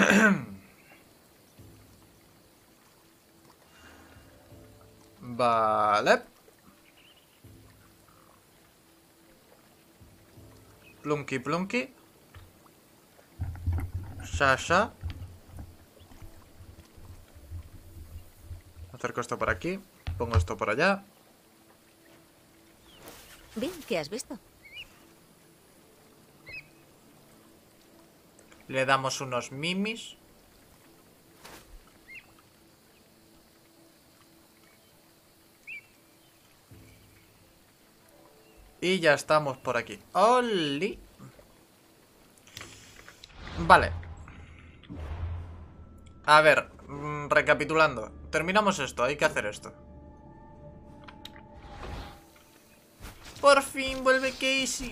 Vale. Plunky, plunky. Sasha. Acerco esto por aquí. Pongo esto por allá. Bien, ¿qué has visto? Le damos unos mimis. Y ya estamos por aquí. ¡Oli! Vale. A ver, recapitulando. Terminamos esto, hay que hacer esto. Por fin vuelve Casey.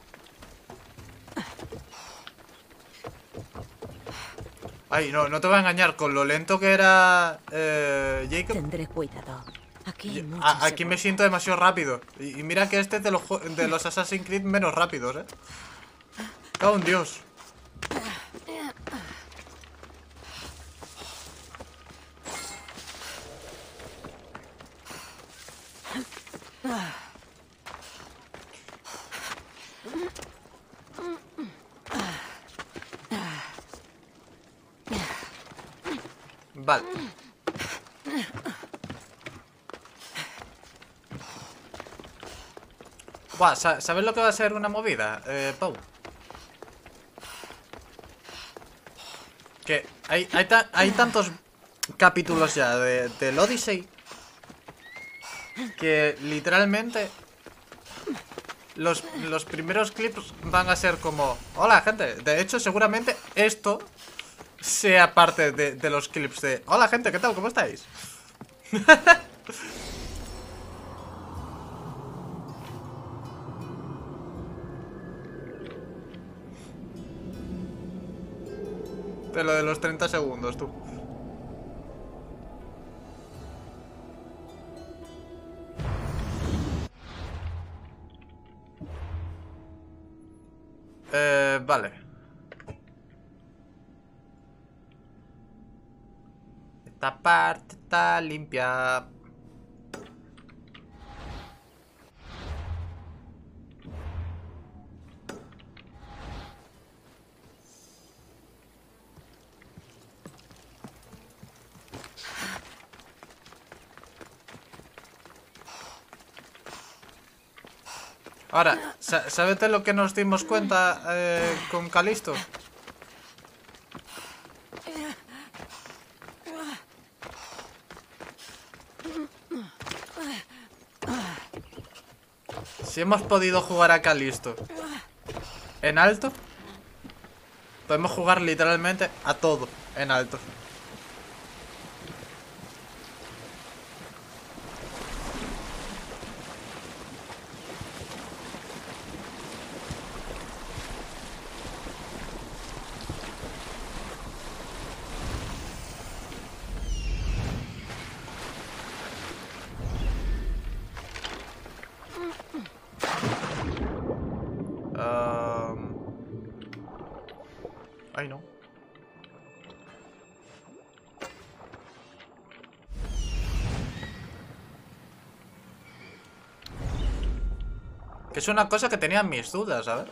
Ay, no te voy a engañar. Con lo lento que era Jacob. Tendré cuidado. Aquí, hay Aquí me siento demasiado rápido. Y mira que este es de los Assassin's Creed menos rápidos, ¿eh? ¡Oh, Dios! Vale. Buah, ¿sabes lo que va a ser una movida, Pau? Que hay tantos capítulos ya del Odyssey que literalmente los primeros clips van a ser como: hola, gente. De hecho, seguramente esto sea parte de los clips de: hola, gente, ¿qué tal? ¿Cómo estáis? De lo de los 30 segundos, tú. Vale. Esta parte está limpia. Ahora, ¿sabes de lo que nos dimos cuenta con Calisto? Si hemos podido jugar a Calisto en alto, podemos jugar literalmente a todo en alto. Ay, no. Que es una cosa que tenía mis dudas, a ver.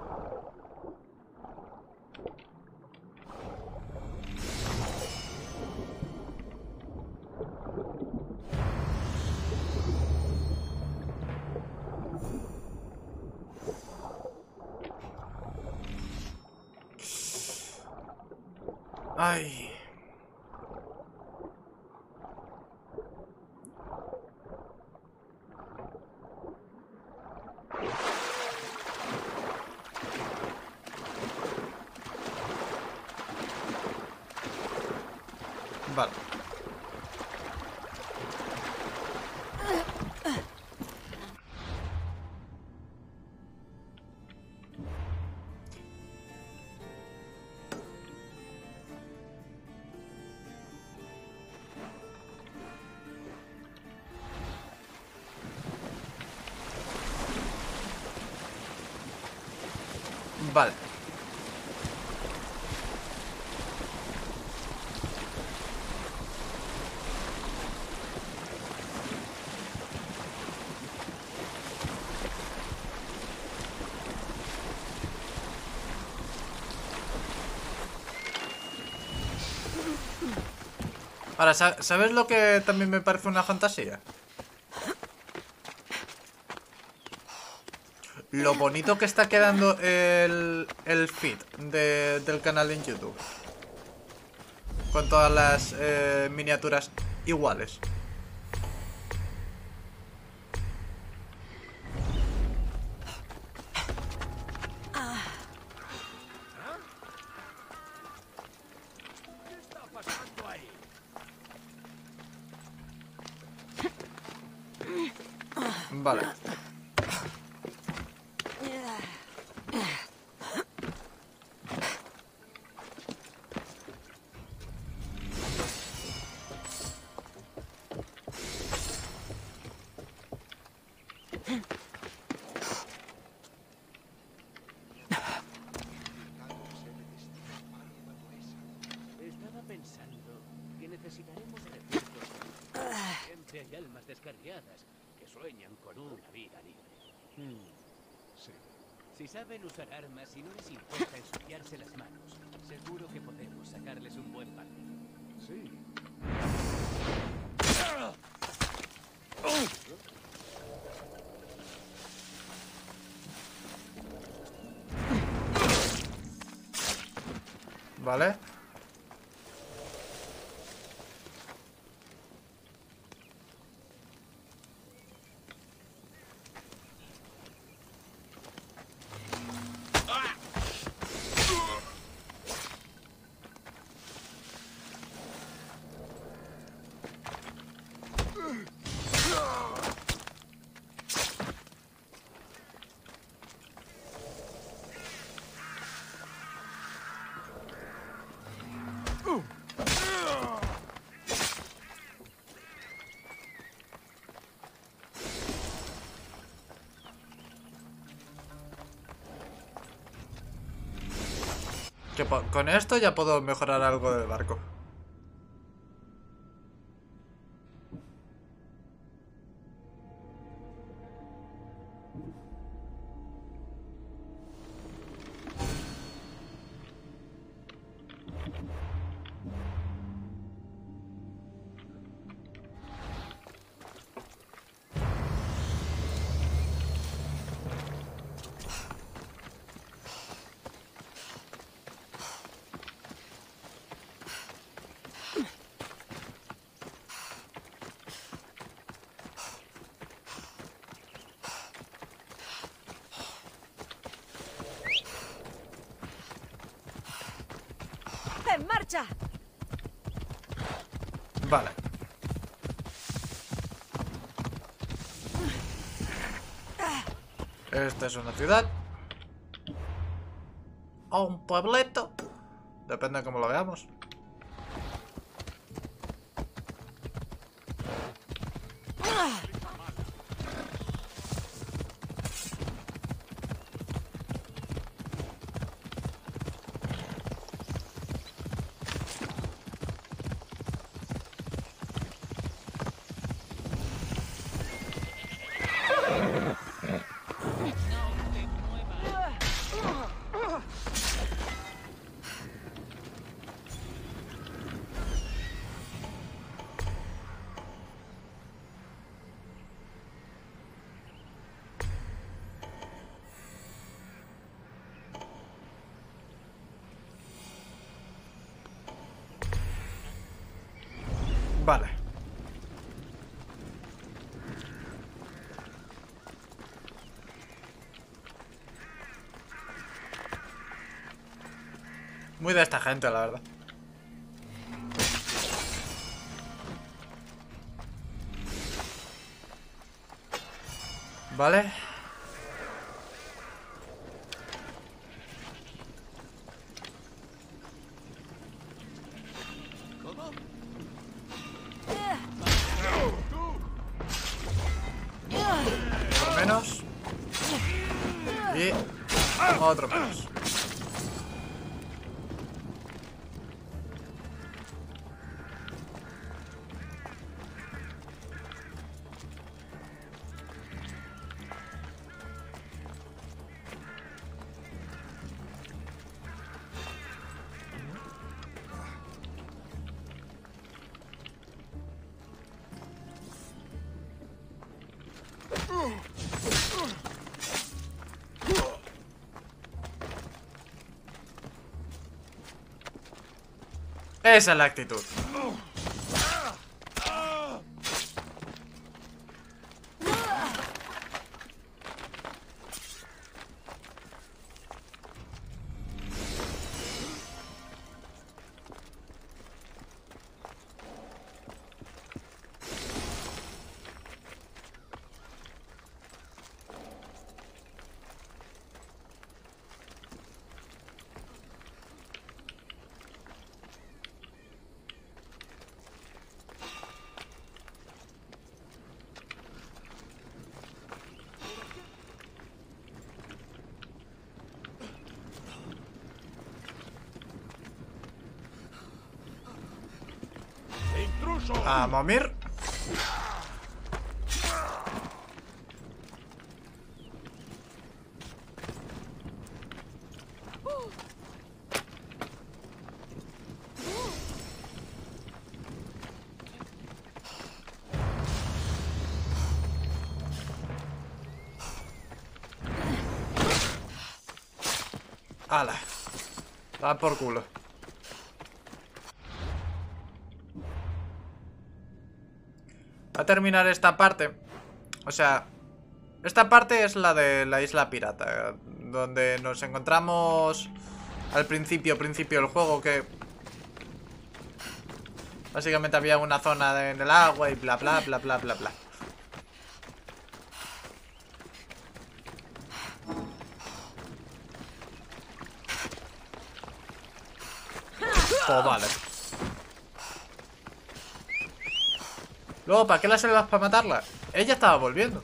Ay. Vale. Vale. Ahora, ¿sabes lo que también me parece una fantasía? Lo bonito que está quedando el feed del canal en YouTube. Con todas las miniaturas iguales. Vale. Estaba pensando que necesitaremos recursos. Siempre hay almas descarriadas que sueñan con una vida libre. Sí. Si saben usar armas y no les importa ensuciarse las manos, seguro que podemos sacarles un buen partido. Sí. Vale. Que con esto ya puedo mejorar algo del barco. ¡En marcha! Vale. Esta es una ciudad. O un puebleto. Depende de cómo lo veamos. Vale. Muy de esta gente, la verdad. Vale. ¿Cómo? Otro menos. Y otro menos. Esa es la actitud. A Momir. Ala. Va por culo. Va a terminar esta parte. O sea, esta parte es la de la isla pirata, donde nos encontramos al principio del juego, que básicamente había una zona en el agua y bla bla bla bla bla bla. Oh, vale. Luego, ¿para qué la salvas para matarla? Ella estaba volviendo.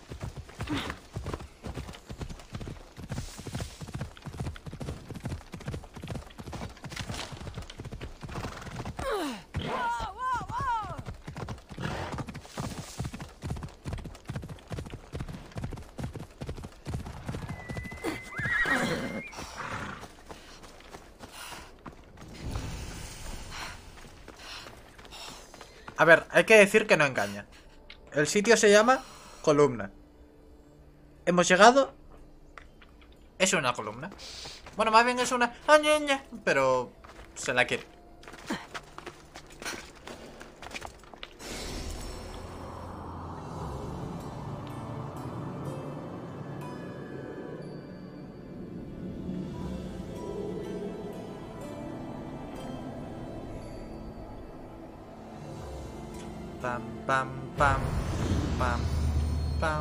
A ver, hay que decir que no engaña. El sitio se llama Columna. Hemos llegado. Es una columna. Bueno, más bien es una... pero se la quiere. Pam, pam, pam, pam, pam.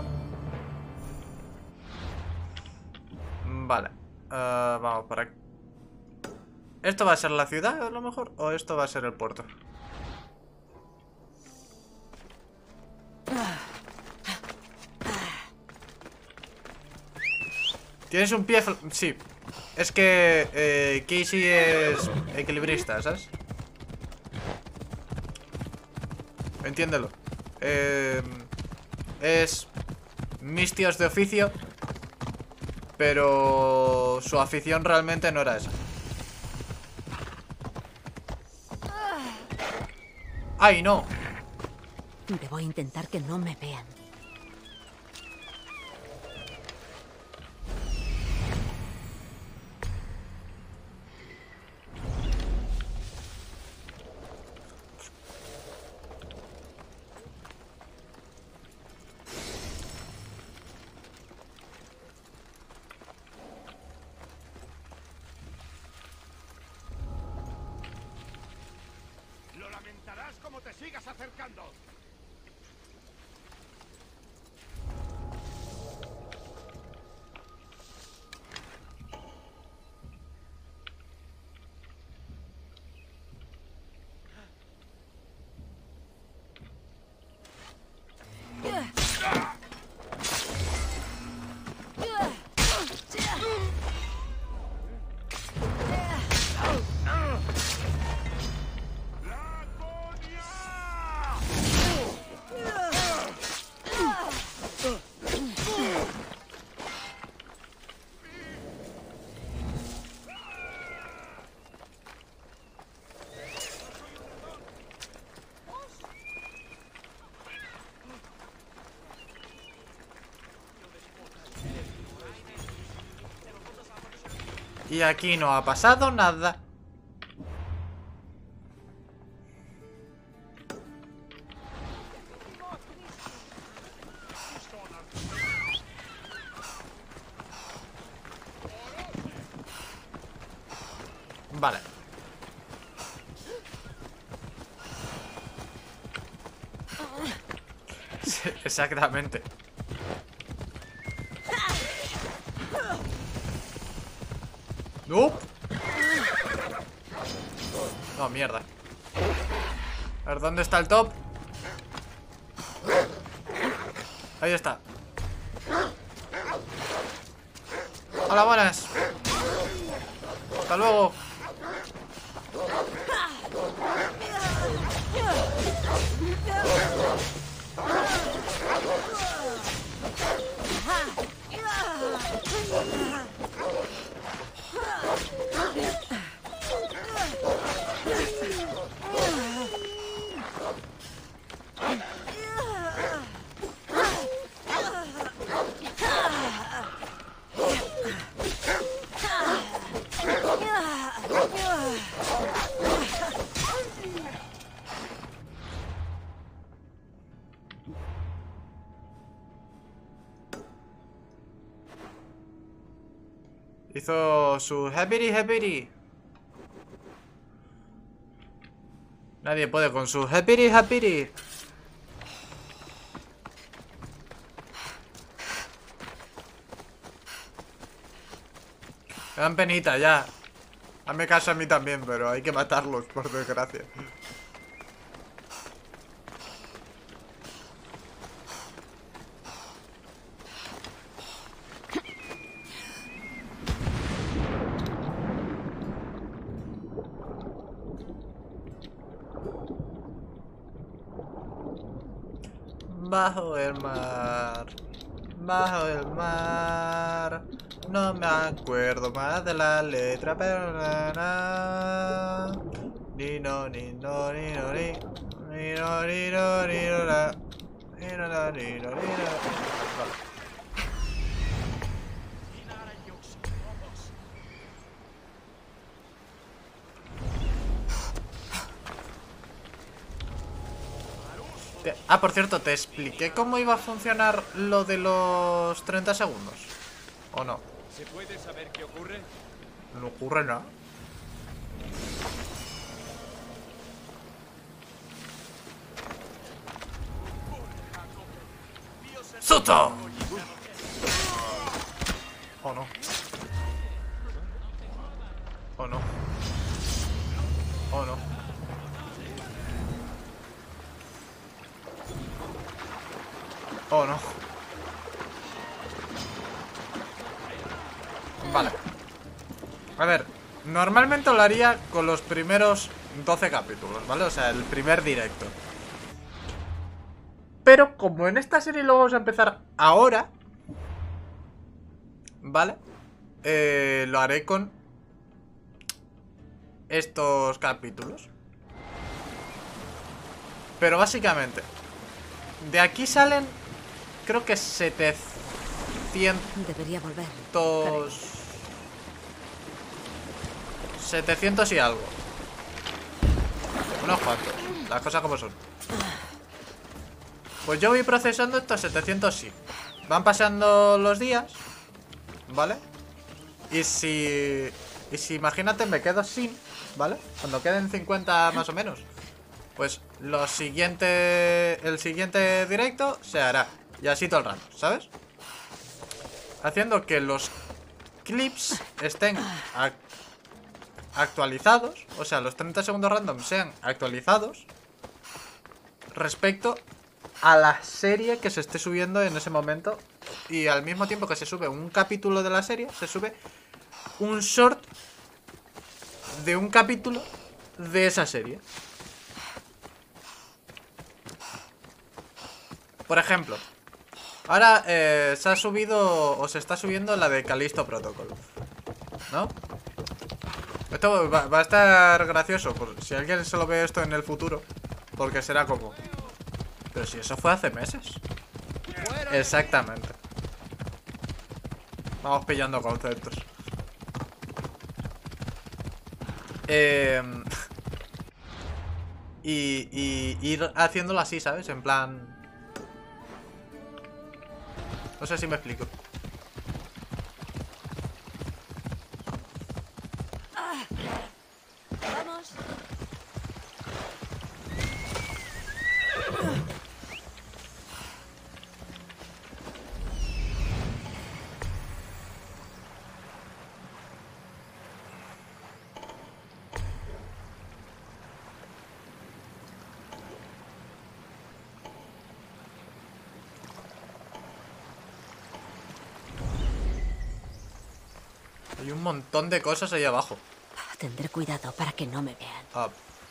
Vale. Vamos por aquí. ¿Esto va a ser la ciudad a lo mejor? ¿O esto va a ser el puerto? ¿Tienes un pie? Sí. Es que Casey es equilibrista, ¿sabes? Entiéndelo. Es mis tíos de oficio, pero su afición realmente no era esa. ¡Ay, no! Debo intentar que no me vean. Lo lamentarás como te sigas acercando. Y aquí no ha pasado nada. Vale. Sí, exactamente. ¡No! No, mierda. A ver, ¿dónde está el top? Ahí está. Hola, buenas. Hasta luego. Hizo su happy. Nadie puede con su happy. Me dan penita ya. Hazme caso a mí también, pero hay que matarlos, por desgracia. Bajo el mar, no me acuerdo más de la letra, pero ni no, ni no, ni no, ni no, ni no, ni no, la. Ni no, no, ni no, ni no. Vale. Ah, por cierto, ¿te expliqué cómo iba a funcionar lo de los 30 segundos? ¿O no? ¿Se puede saber qué ocurre? No ocurre nada. ¡Suto! Oh no. Oh no. Oh no. Oh no. Vale. A ver, normalmente lo haría con los primeros 12 capítulos, ¿vale? O sea, el primer directo. Pero como en esta serie lo vamos a empezar ahora, ¿vale? Lo haré con estos capítulos. Pero básicamente, de aquí salen, creo que 700... Debería volver. 700 y algo. Unos cuantos, las cosas como son. Pues yo voy procesando estos 700 sí. Van pasando los días, ¿vale? Y si imagínate me quedo sin, ¿vale? Cuando queden 50 más o menos, pues el siguiente directo se hará. Y así todo el rato, ¿sabes? Haciendo que los clips estén actualizados. O sea, los 30 segundos random sean actualizados respecto a la serie que se esté subiendo en ese momento. Y al mismo tiempo que se sube un capítulo de la serie, se sube un short de un capítulo de esa serie. Por ejemplo, ahora se ha subido o se está subiendo la de Callisto Protocol, ¿no? Esto va a estar gracioso por si alguien se lo ve esto en el futuro, porque será como... Pero si eso fue hace meses. Exactamente. Vamos pillando conceptos. Y ir haciéndolo así, ¿sabes? En plan... No sé si me explico. Hay un montón de cosas ahí abajo. Tendré cuidado para que no me vean. Ah.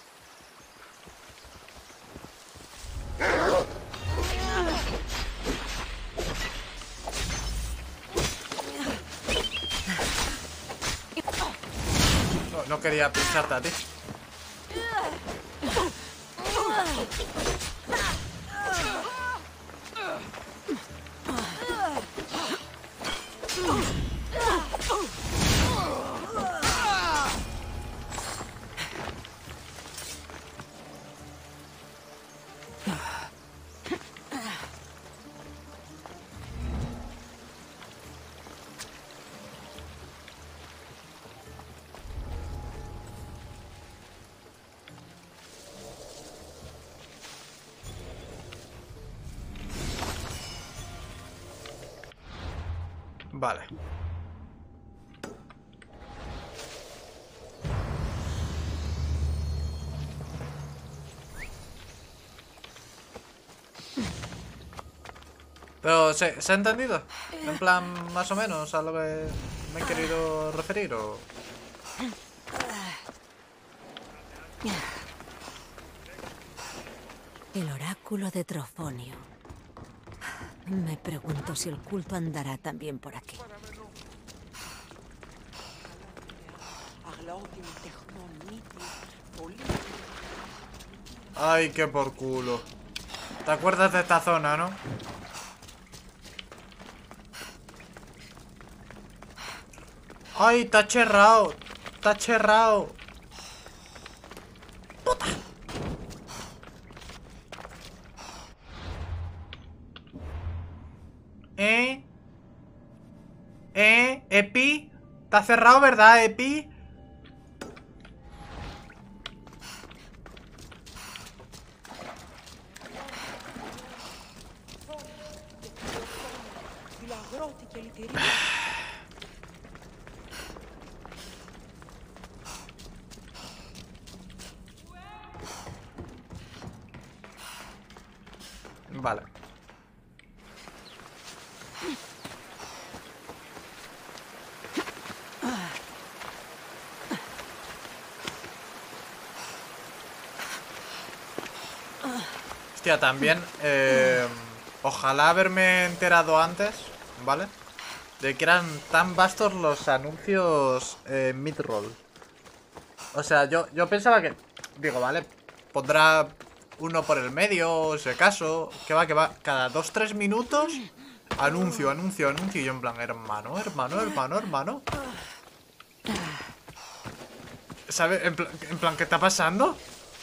No quería pisarte a ti. Vale. Pero, ¿se ha entendido? En plan, más o menos, a lo que me he querido referir, o... El oráculo de Trofonio. Me pregunto si el culto andará también por aquí. Ay, qué por culo. ¿Te acuerdas de esta zona, no? Ay, está cherrao. Está cherrao. ¡Puta! Epi. Está cerrado, ¿verdad, Epi? Vale. Hostia, también ojalá haberme enterado antes, ¿vale? De que eran tan vastos los anuncios mid-roll. O sea, yo pensaba que... Digo, vale, pondrá uno por el medio, si acaso. Que va. Cada 2-3 minutos, anuncio. Y yo en plan, hermano. ¿Sabes? En plan, ¿qué está pasando?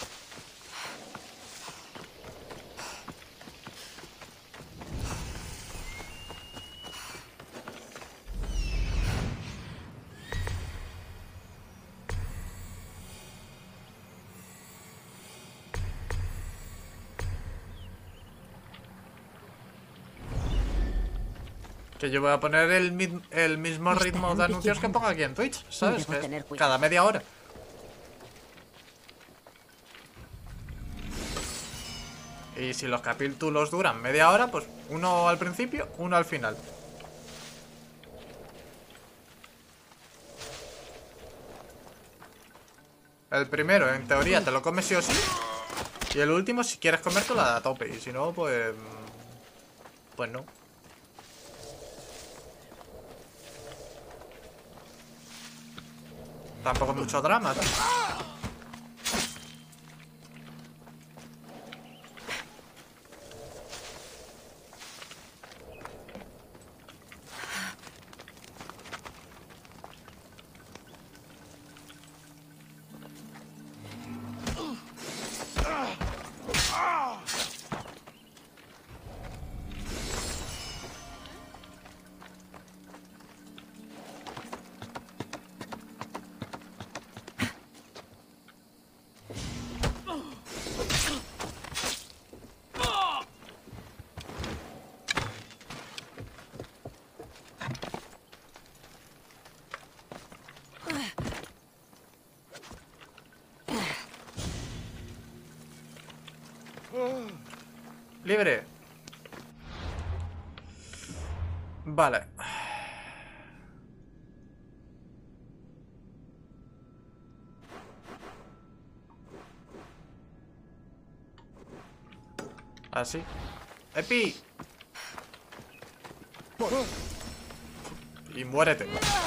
Que yo voy a poner el mismo ritmo de anuncios que pongo aquí en Twitch, ¿sabes? Debo tener cuidado. Cada media hora. Y si los capítulos duran media hora, pues uno al principio, uno al final. El primero, en teoría, te lo comes sí o sí. Y el último, si quieres comértelo, a tope. Y si no, pues... Pues no. Tampoco mucho drama, tío. Libre. Vale. Así. ¡Epi! Y muérete.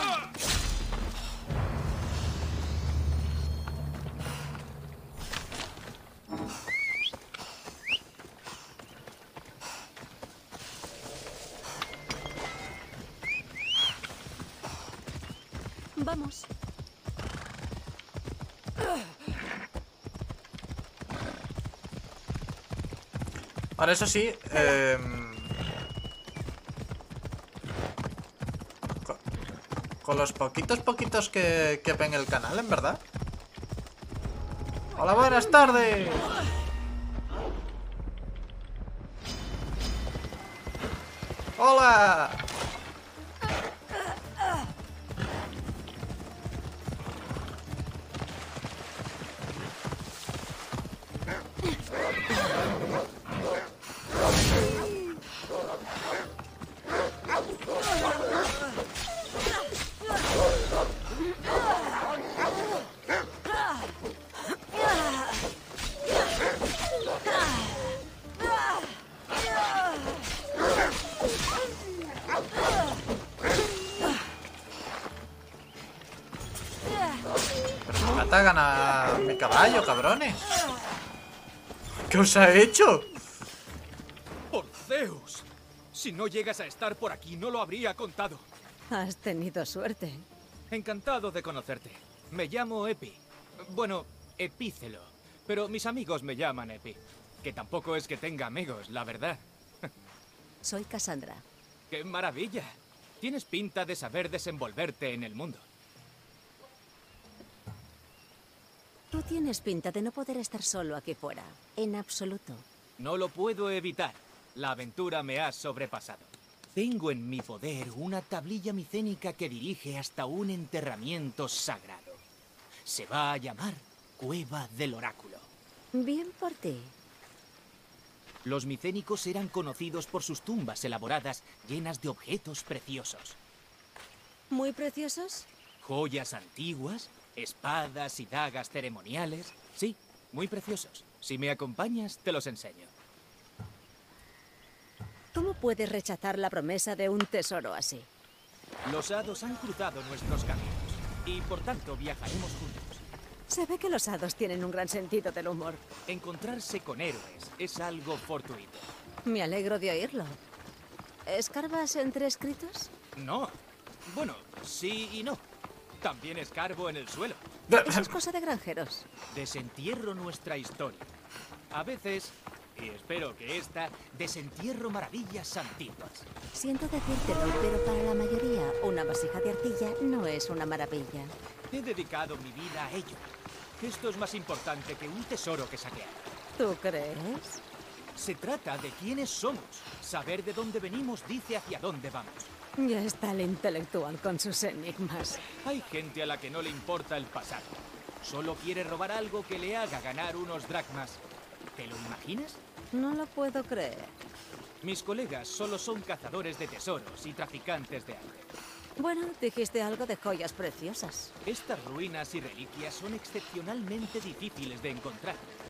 Vamos. Ahora, eso sí, con los poquitos que ven el canal, en verdad. Hola, buenas tardes. Hola. Atacan a mi caballo, cabrones. ¿Qué os ha hecho? ¡Por Zeus! Si no llegas a estar por aquí, no lo habría contado. Has tenido suerte. Encantado de conocerte. Me llamo Epi. Bueno, Epícelo. Pero mis amigos me llaman Epi. Que tampoco es que tenga amigos, la verdad. Soy Cassandra. ¡Qué maravilla! Tienes pinta de saber desenvolverte en el mundo. Tú tienes pinta de no poder estar solo aquí fuera. En absoluto. No lo puedo evitar. La aventura me ha sobrepasado. Tengo en mi poder una tablilla micénica que dirige hasta un enterramiento sagrado. Se va a llamar Cueva del Oráculo. Bien por ti. Los micénicos eran conocidos por sus tumbas elaboradas llenas de objetos preciosos. ¿Muy preciosos? Joyas antiguas, espadas y dagas ceremoniales. Sí, muy preciosos. Si me acompañas, te los enseño. ¿Cómo puedes rechazar la promesa de un tesoro así? Los hados han cruzado nuestros caminos y por tanto viajaremos juntos. Se ve que los hados tienen un gran sentido del humor. Encontrarse con héroes es algo fortuito. Me alegro de oírlo. ¿Escarbas entre escritos? No. Bueno, sí y no. También escarbo en el suelo. Eso es cosa de granjeros. Desentierro nuestra historia. A veces, y espero que esta, desentierro maravillas antiguas. Siento decírtelo, pero para la mayoría, una vasija de arcilla no es una maravilla. He dedicado mi vida a ello. Esto es más importante que un tesoro que saquear. ¿Tú crees? Se trata de quiénes somos. Saber de dónde venimos dice hacia dónde vamos. Ya está el intelectual con sus enigmas. Hay gente a la que no le importa el pasado. Solo quiere robar algo que le haga ganar unos dracmas. ¿Te lo imaginas? No lo puedo creer. Mis colegas solo son cazadores de tesoros y traficantes de arte. Bueno, dijiste algo de joyas preciosas. Estas ruinas y reliquias son excepcionalmente difíciles de encontrar.